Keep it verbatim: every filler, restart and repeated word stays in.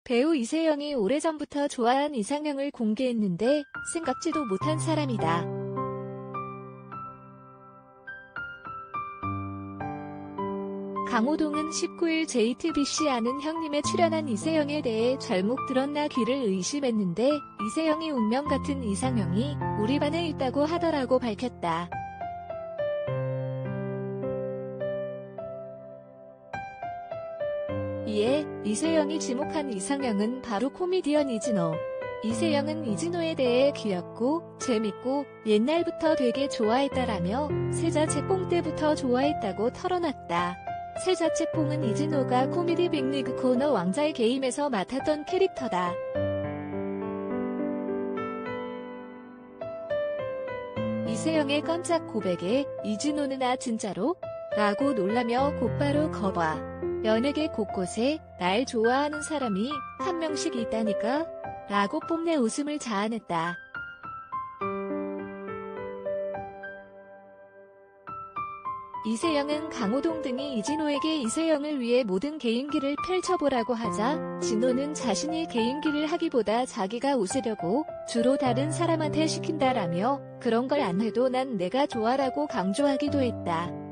배우 이세영이 오래전부터 좋아한 이상형을 공개했는데 생각지도 못한 사람이다. 강호동은 십구일 제이티비씨 아는 형님에 출연한 이세영에 대해 잘못 들었나 귀를 의심했는데 이세영이 운명 같은 이상형이 우리 반에 있다고 하더라고 밝혔다. 이에 이세영이 지목한 이상형은 바로 코미디언 이진호. 이세영은 이진호에 대해 귀엽고 재밌고 옛날부터 되게 좋아했다라며 세자책봉 때부터 좋아했다고 털어놨다. 세자책봉은 이진호가 코미디 빅리그 코너 왕자의 게임에서 맡았던 캐릭터다. 이세영의 깜짝 고백에 이진호는 아 진짜로? 라고 놀라며 곧바로 거봐. 연예계 곳곳에 날 좋아하는 사람이 한 명씩 있다니까? 라고 뽐내 웃음을 자아냈다. 이세영은 강호동 등이 이진호에게 이세영을 위해 모든 개인기를 펼쳐보라고 하자 진호는 자신이 개인기를 하기보다 자기가 웃으려고 주로 다른 사람한테 시킨다라며 그런 걸 안 해도 난 내가 좋아라고 강조하기도 했다.